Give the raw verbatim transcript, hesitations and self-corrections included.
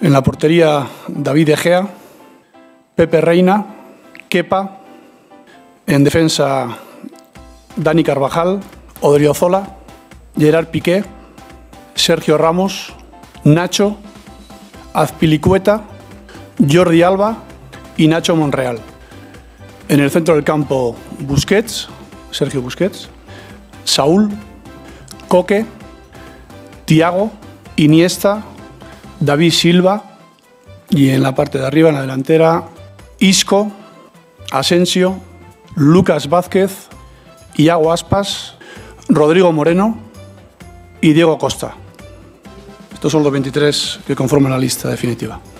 En la portería, David De Gea, Pepe Reina, Kepa. En defensa, Dani Carvajal, Odriozola, Gerard Piqué, Sergio Ramos, Nacho, Azpilicueta, Jordi Alba y Nacho Monreal. En el centro del campo, Busquets, Sergio Busquets, Saúl, Coque, Thiago, Iniesta, David Silva y en la parte de arriba, en la delantera, Isco, Asensio, Lucas Vázquez, Iago Aspas, Rodrigo Moreno y Diego Costa. Estos son los veintitrés que conforman la lista definitiva.